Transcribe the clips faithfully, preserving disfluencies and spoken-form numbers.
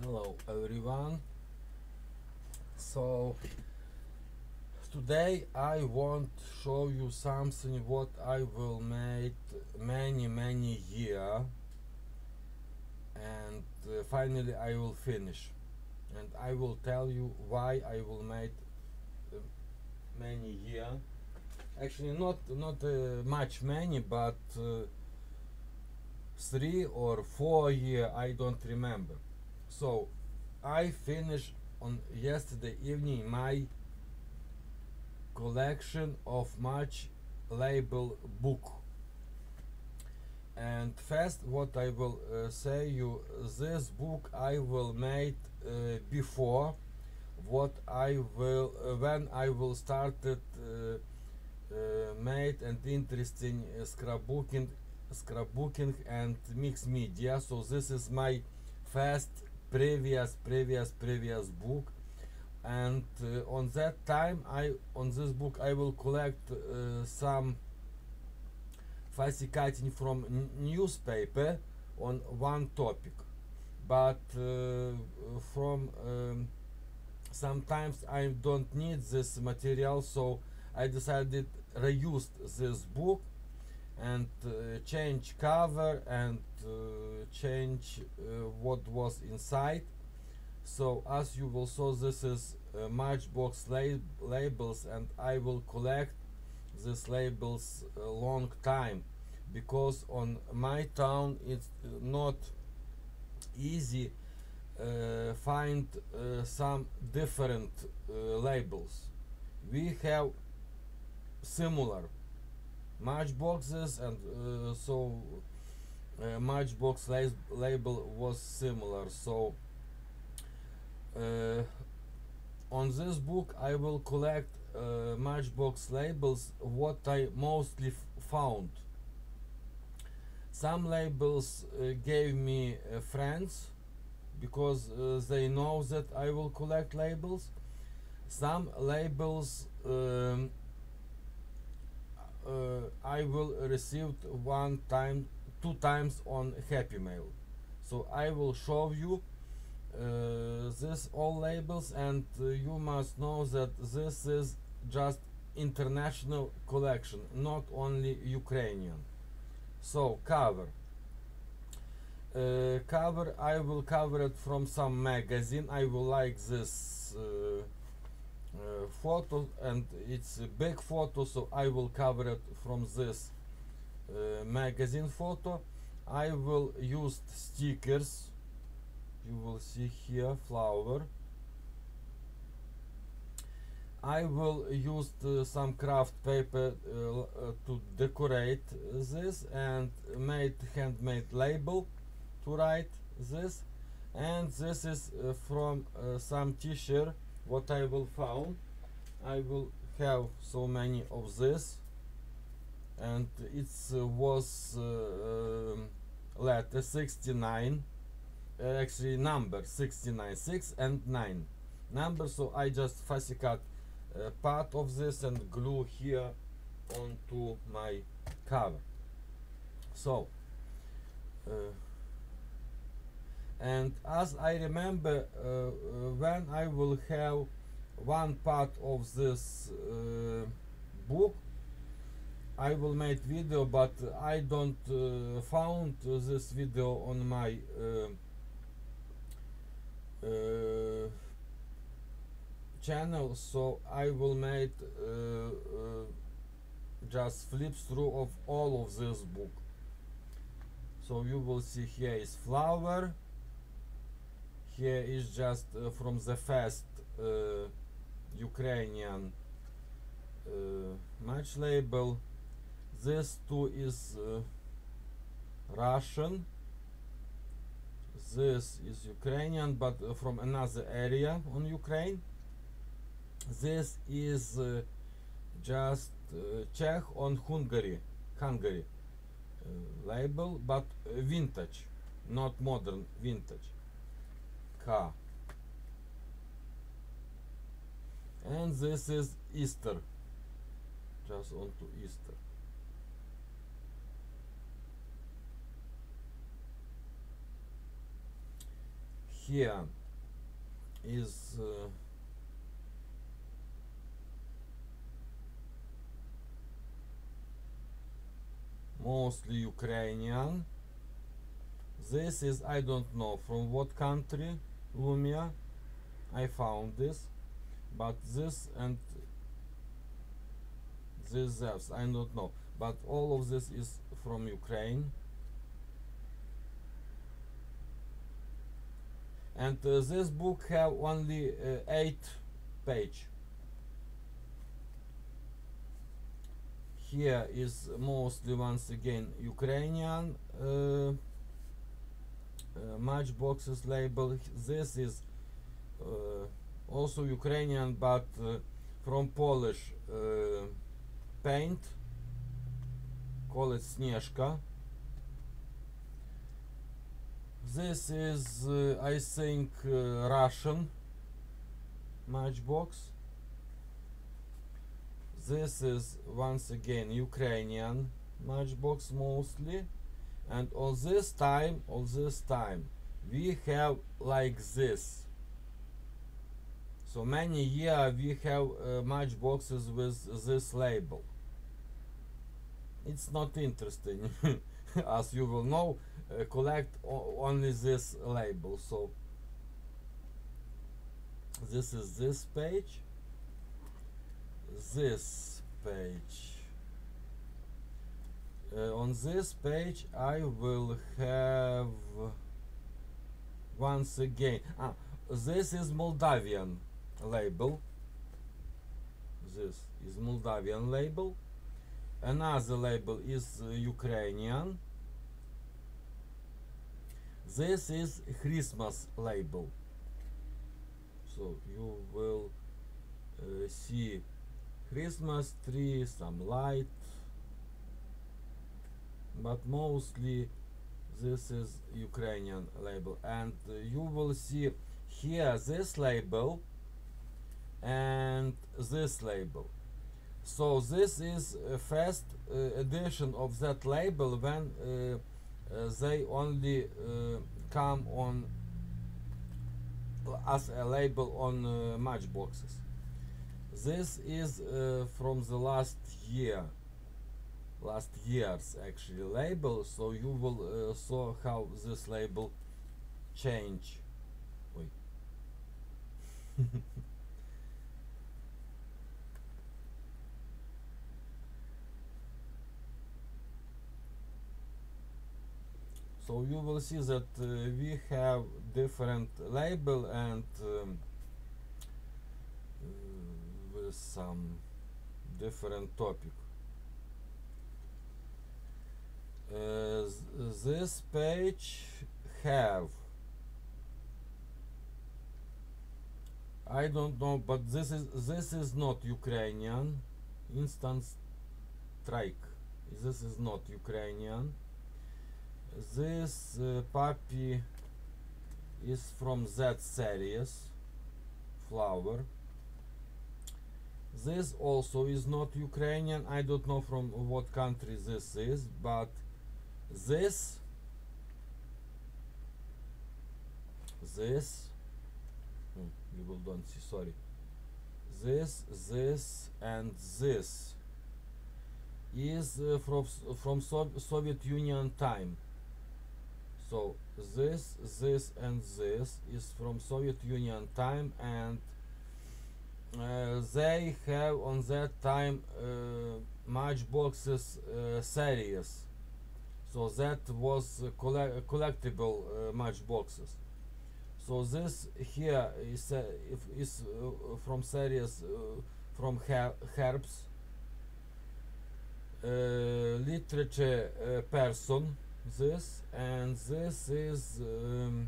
Hello everyone. So today I want to show you something what I will make many many year, and uh, finally I will finish, and I will tell you why I will make uh, many year. Actually not not uh, much many, but uh, three or four year, I don't remember. So I finished on yesterday evening my collection of much label book. And first what I will uh, say you, this book I will make uh, before what I will uh, when I will started uh, uh, made and interesting uh, scrapbooking scrapbooking and mixed media. So this is my first previous previous previous book, and uh, on that time I on this book I will collect uh, some falsificating from n- newspaper on one topic, but uh, from um, sometimes I don't need this material, so I decided reuse this book and uh, change cover and uh, change uh, what was inside. So as you will saw, this is uh, Matchbox lab labels, and I will collect these labels a long time, because on my town it's uh, not easy uh, find uh, some different uh, labels. We have similar matchboxes, and uh, so uh, matchbox la label was similar. So uh, on this book I will collect uh, matchbox labels what I mostly found. Some labels uh, gave me uh, friends, because uh, they know that I will collect labels. Some labels um, uh, I will receive one time, two times on Happy Mail. So I will show you uh, this all labels, and uh, you must know that this is just international collection, not only Ukrainian. So cover. Uh, cover I will cover it from some magazine. I will like this uh, uh, photo, and it's a big photo, so I will cover it from this uh, magazine photo. I will use stickers. You will see here flower. I will use uh, some craft paper uh, uh, to decorate this, and made handmade label to write this. And this is uh, from uh, some t-shirt what I will found. I will have so many of this, and it uh, was uh, um, letter sixty-nine, uh, actually number sixty-nine, six and nine number. So I just fussy cut uh, part of this and glue here onto my cover. So uh, and as I remember, uh, uh, when I will have one part of this uh, book, I will make video, but I don't uh, found this video on my uh, uh, channel. So I will make uh, uh, just flip through of all of this book. So you will see here is flower, here is just uh, from the first uh, Ukrainian uh, match label. This two is uh, Russian, this is Ukrainian, but uh, from another area on Ukraine. This is uh, just uh, Czech on Hungary, Hungary uh, label, but uh, vintage, not modern, vintage. K. And this is Easter, just onto Easter. here is uh, mostly Ukrainian. This is, I don't know from what country, Lumia. I found this, but this and this else, I don't know. But all of this is from Ukraine. And uh, this book have only uh, eight page. Here is mostly once again Ukrainian uh, uh, matchboxes label. This is uh, also Ukrainian, but uh, from Polish uh, paint. Call it Snieżka. This is uh, I think uh, Russian matchbox. This is once again Ukrainian matchbox mostly, and all this time all this time we have like this. So many years we have uh, matchboxes with this label. It's not interesting as you will know, uh, collect only this label. So this is this page, this page. Uh, on this page I will have once again, ah, this is Moldavian label. This is Moldavian label. Another label is uh, Ukrainian. This is Christmas label. So you will uh, see Christmas tree, some light, but mostly this is Ukrainian label. And uh, you will see here this label and this label. So this is a first uh, edition of that label when uh, uh, they only uh, come on as a label on uh, matchboxes. This is uh, from the last year, last year's actually label. So you will uh, saw how this label change. Wait. So you will see that uh, we have different label and um, uh, with some different topic. Uh, this page have, I don't know, but this is this is not Ukrainian. Instant strike. This is not Ukrainian. This uh, puppy is from that series, flower. This also is not Ukrainian. I don't know from what country this is, but this, this, hmm, you will don't see, sorry. This, this, and this is uh, from from so Soviet Union time. So this, this, and this is from Soviet Union time, and uh, they have on that time uh, matchboxes uh, series. So that was uh, colle collectible uh, matchboxes. So this here is uh, if is uh, from series uh, from her Herbst, uh, literature uh, person. This, and this is um,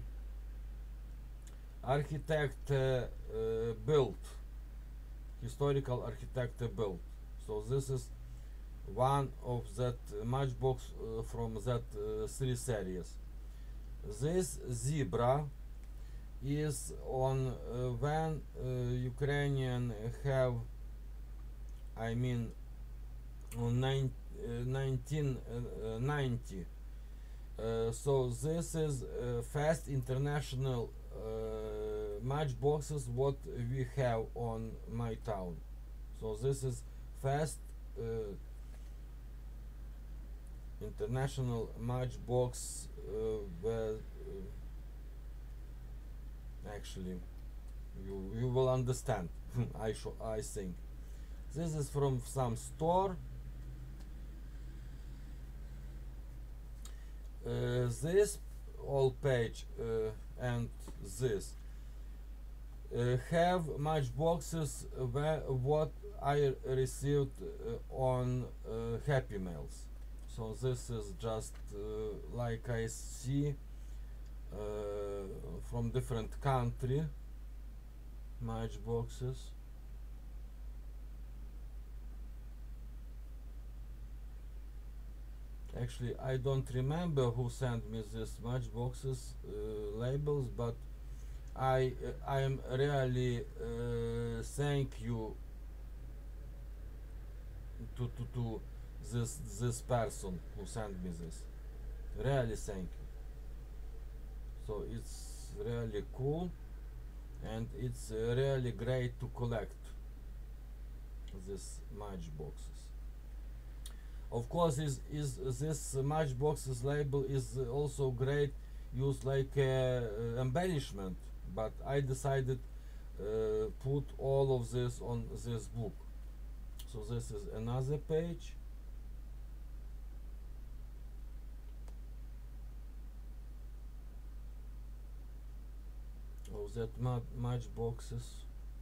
architect uh, uh, built, historical architect built. So this is one of that matchbox uh, from that uh, three series. This zebra is on uh, when uh, Ukrainian have, I mean, on nine, uh, nineteen ninety. Uh, so this is uh, first international uh, matchboxes what we have on my town. So this is fast uh, international matchbox uh, where uh, actually you you will understand. I sh I think this is from some store. Uh, this all page uh, and this uh, have matchboxes where what I received uh, on uh, Happy Mails. So this is just uh, like I see uh, from different country matchboxes. Actually, I don't remember who sent me these matchboxes uh, labels, but I uh, I am really uh, thank you to, to to this this person who sent me this. Really thank you. So it's really cool, and it's uh, really great to collect these matchboxes. Of course, is is this matchboxes label is also great used like uh, embellishment, but I decided uh, put all of this on this book. So this is another page. Of that ma matchboxes.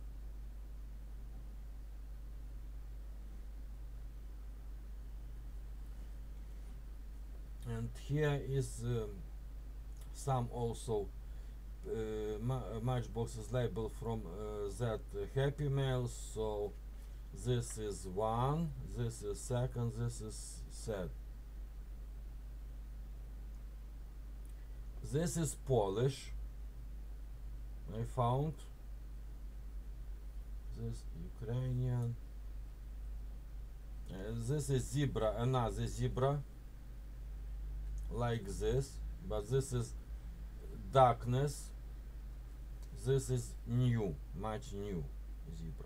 And here is um, some also uh, ma matchboxes label from uh, that uh, Happy Mail. So this is one, this is second, this is third. This is Polish. I found this Ukrainian. Uh, this is zebra, another zebra. Like this, but this is darkness. This is new, much new zebra.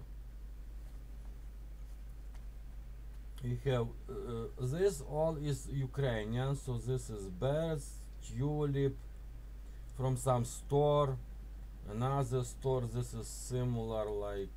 We have uh, this all is Ukrainian, so this is birds, tulip from some store, another store. This is similar like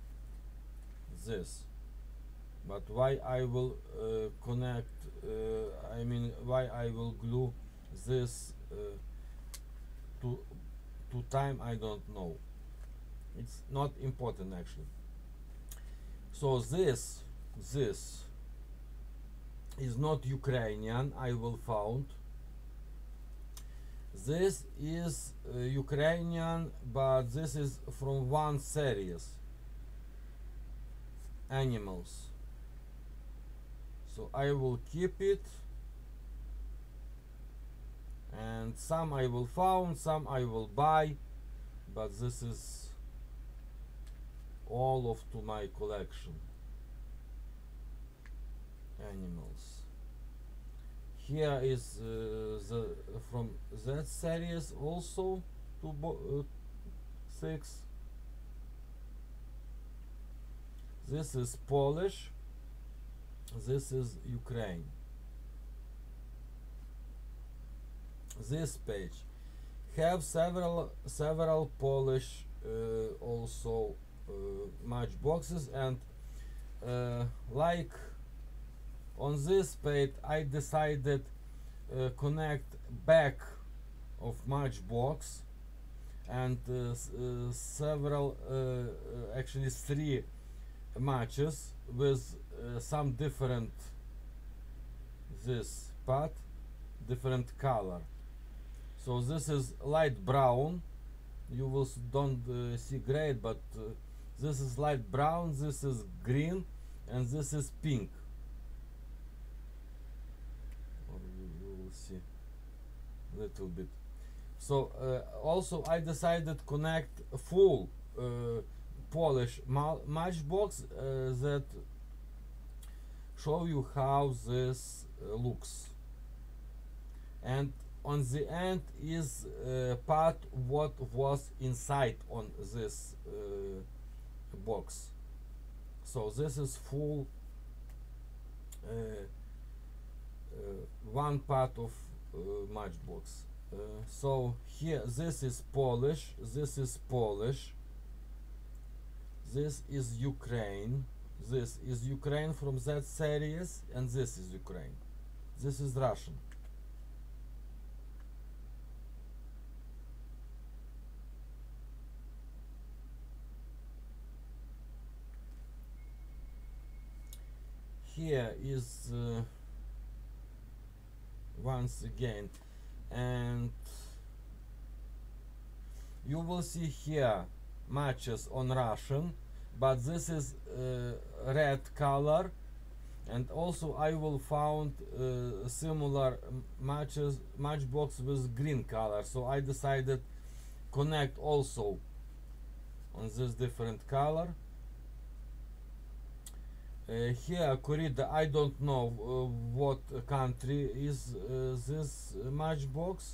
this. But why I will uh, connect, uh, I mean why I will glue this uh, to, to time, I don't know. It's not important actually. So this, this is not Ukrainian, I will found. This is uh, Ukrainian, but this is from one series, animals. So I will keep it, and some I will found, some I will buy, but this is all of to my collection. Animals. Here is uh, the from that series also two bo uh, six. This is Polish. This is Ukraine. This page have several several Polish uh, also uh, matchboxes, and uh, like on this page I decided uh, connect back of matchbox and uh, uh, several uh, uh, actually three matches with uh, some different this part, different color. So this is light brown. You will s- don't uh, see great, but uh, this is light brown, this is green, and this is pink. Or you, you will see little bit. So uh, also I decided connect full uh, Polish ma matchbox uh, that show you how this uh, looks. And on the end is uh, part what was inside on this uh, box. So this is full uh, uh, one part of uh, Matchbox. Uh, so here this is Polish, this is Polish, this is Ukraine, this is Ukraine from that series, and this is Ukraine. This is Russian. Here is uh, once again, and you will see here matches on Russian, but this is uh, red color, and also I will found uh, similar matches matchbox with green color, so I decided connect also on this different color. Uh, here corrida, I don't know uh, what country is uh, this matchbox.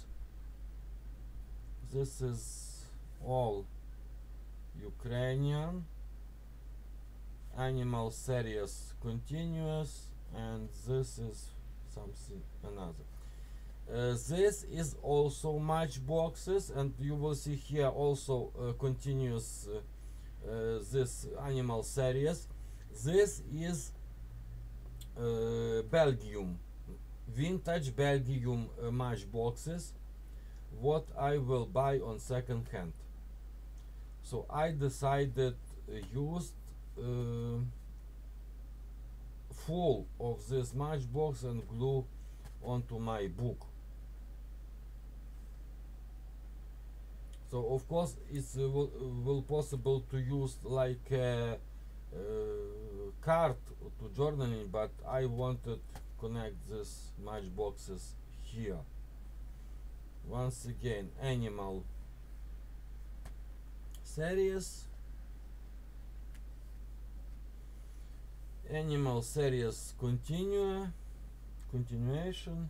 This is all Ukrainian. Animal series continuous, and this is something another. Uh, this is also matchboxes, and you will see here also uh, continuous uh, uh, this animal series. This is uh, Belgium, vintage Belgium uh, matchboxes, what I will buy on second hand. So I decided uh, used uh, full of this matchbox and glue onto my book. So of course it's uh, will, will possible to use like a, uh, card to journaling, but I wanted to connect these matchboxes here. Once again, animal series, animal series continue, continuation.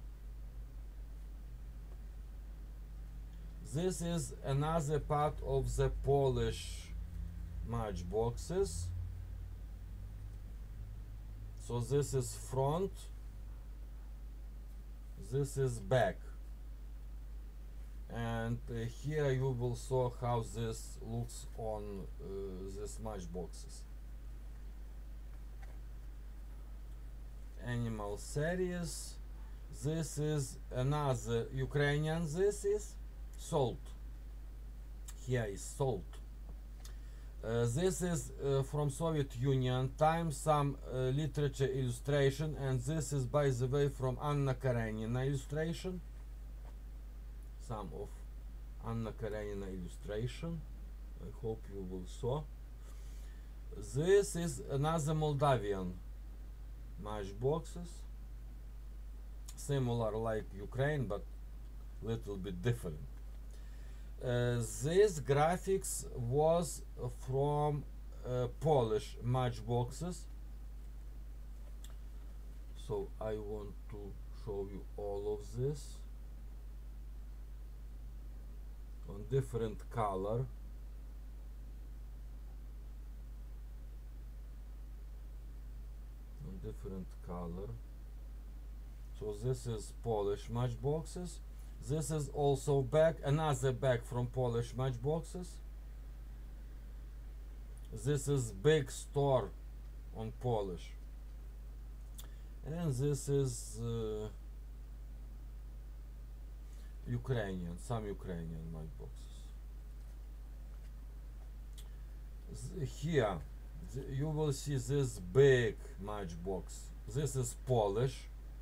This is another part of the Polish matchboxes. So this is front, this is back, and uh, here you will saw how this looks on uh, these matchboxes. Animal series. This is another Ukrainian. This is salt. Here is salt. Uh, this is uh, from Soviet Union time, some uh, literature illustration, and this is, by the way, from Anna Karenina illustration. Some of Anna Karenina illustration. I hope you will saw. This is another Moldavian matchboxes, similar like Ukraine, but little bit different. Uh, this graphics was from uh, Polish matchboxes, so I want to show you all of this on different color. On different color. So this is Polish matchboxes. This is also bag, another bag from Polish matchboxes. This is big store on Polish. And this is uh, Ukrainian, some Ukrainian matchboxes. Here you will see this big matchbox. This is Polish,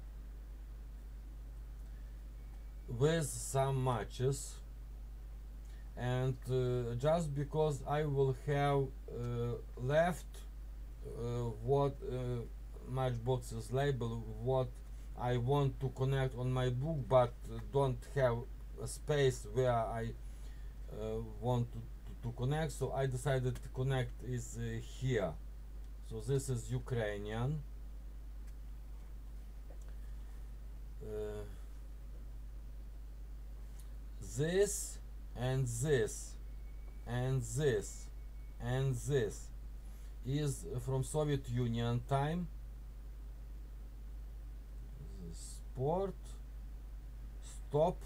with some matches, and uh, just because I will have uh, left uh, what uh, matchboxes label what I want to connect on my book, but uh, don't have a space where I uh, want to, to, to connect, so I decided to connect is uh, here. So this is Ukrainian. Uh, this and this and this and this is from Soviet Union time. Sport, stop,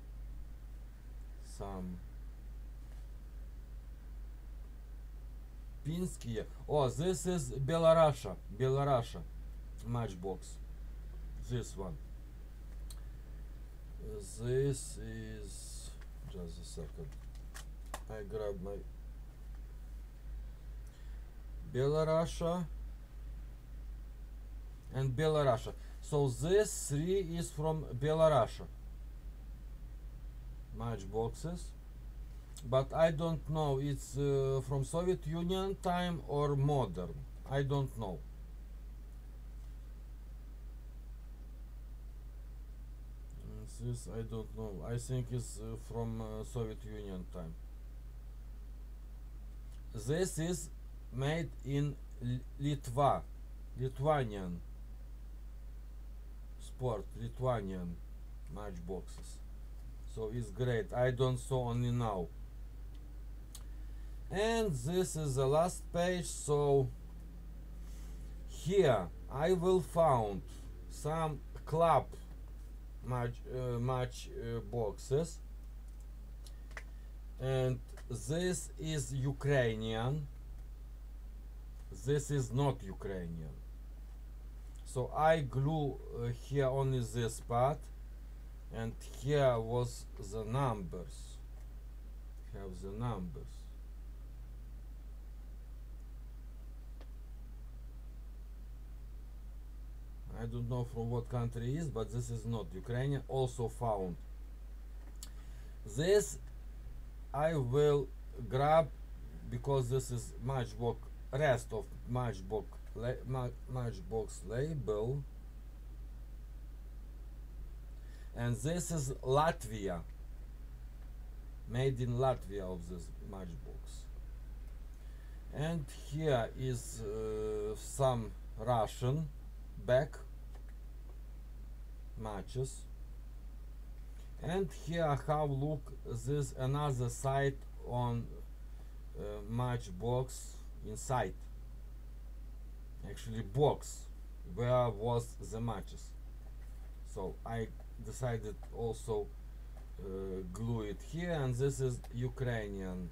some Pinsky. Oh, this is Belarussia, Belarussia matchbox. This one. This is just a second. I grab my Belarussia and Belarussia. So this three is from Belarussia matchboxes, but I don't know it's uh, from Soviet Union time or modern. I don't know. This I don't know. I think it's uh, from uh, Soviet Union time. This is made in L Litva, Lithuanian sport, Lithuanian matchboxes. So it's great. I don't saw only now. And this is the last page. So here I will found some club match uh, match uh, boxes, and this is Ukrainian. This is not Ukrainian. So I glue uh, here only this part, and here was the numbers. Have the numbers. I don't know from what country is, but this is not Ukrainian. Also found. This I will grab because this is matchbox. Rest of matchbox la ma matchbox label, and this is Latvia, made in Latvia of this matchbox. And here is uh, some Russian back matches, and here I have look this another side on uh, matchbox inside, actually box where was the matches. So I decided also uh, glue it here, and this is Ukrainian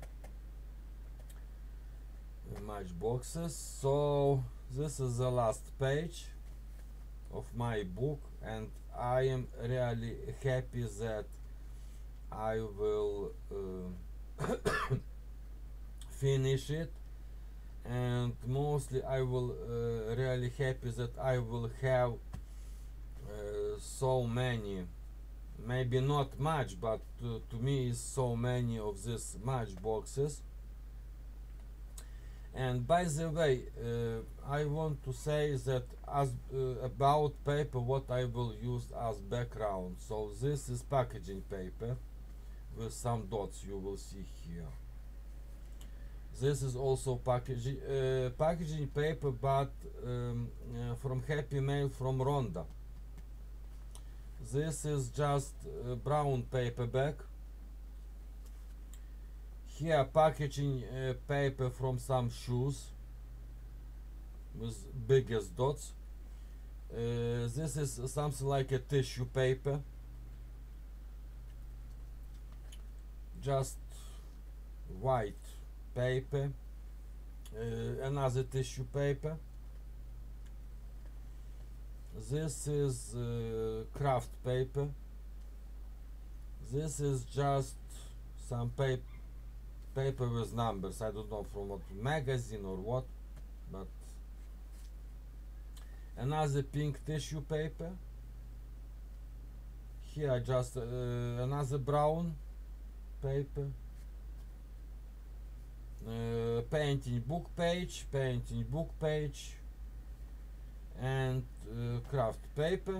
uh, matchboxes. So this is the last page of my book, and I am really happy that I will uh, finish it, and mostly I will uh, really happy that I will have uh, so many, maybe not much, but to, to me is so many of these matchboxes. And by the way, uh, I want to say that as uh, about paper, what I will use as background. So this is packaging paper with some dots you will see here. This is also packaging uh, packaging paper, but um, uh, from Happy Mail from Ronda. This is just uh, brown paperback. Here packaging uh, paper from some shoes with biggest dots. Uh, this is something like a tissue paper, just white paper, uh, another tissue paper. This is uh, craft paper. This is just some paper paper with numbers. I don't know from what magazine or what, but another pink tissue paper. Here just uh, another brown paper. Uh, painting book page, painting book page, and uh, craft paper,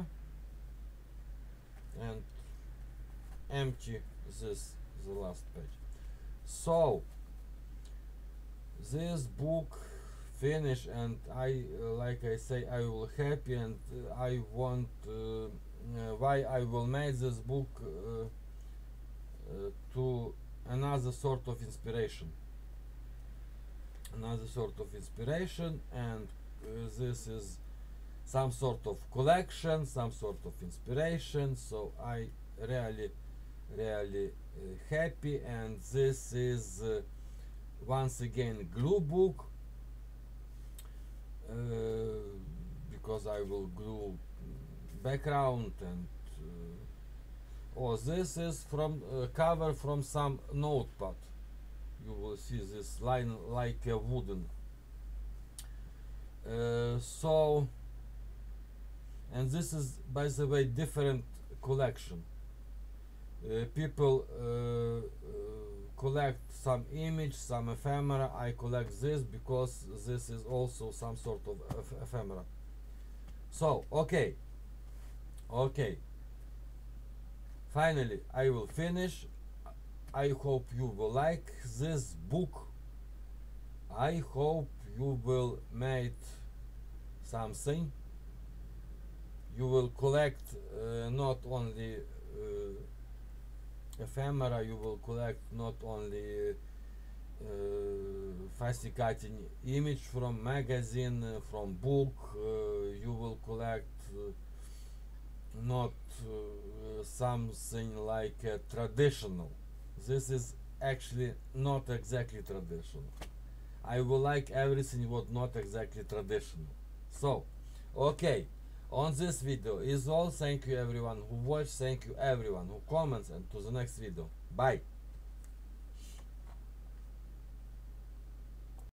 and empty this the last page. So this book finished, and I uh, like I say I will happy, and uh, I want uh, uh, why I will make this book uh, uh, to another sort of inspiration, another sort of inspiration, and uh, this is some sort of collection, some sort of inspiration. So I really, really uh, happy, and this is uh, once again glue book, uh, because I will glue background and uh, oh, this is from uh, cover from some notepad. You will see this line like a wooden. Uh, so, and this is, by the way, different collection. Uh, people uh, uh, collect some image, some ephemera. I collect this because this is also some sort of eph ephemera. So, okay, okay. Finally, I will finish. I hope you will like this book. I hope you will make something. You will collect uh, not only uh, ephemera, you will collect not only uh, fascinating image from magazine, uh, from book, uh, you will collect uh, not uh, something like uh, traditional. This is actually not exactly traditional. I will like everything what not exactly traditional. So, okay, on this video is all. Thank you everyone who watched, thank you everyone who comments, and to the next video. Bye.